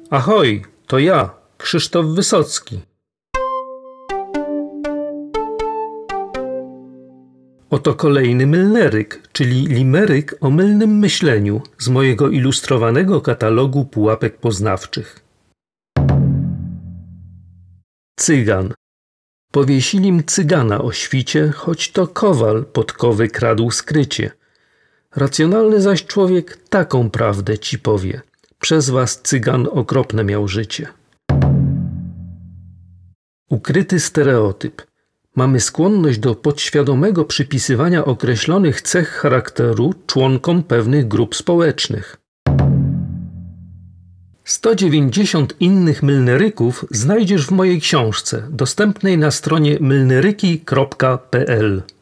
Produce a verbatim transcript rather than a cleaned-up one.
Ahoj, to ja, Krzysztof Wysocki. Oto kolejny mylneryk, czyli limeryk o mylnym myśleniu z mojego ilustrowanego katalogu pułapek poznawczych. Cygan. Powiesilim cygana o świcie, choć to kowal podkowy kradł skrycie. Racjonalny zaś człowiek taką prawdę ci powie. Przez was cygan okropne miał życie. Ukryty stereotyp. Mamy skłonność do podświadomego przypisywania określonych cech charakteru członkom pewnych grup społecznych. sto dziewięćdziesiąt innych mylneryków znajdziesz w mojej książce, dostępnej na stronie mylneryki kropka p l.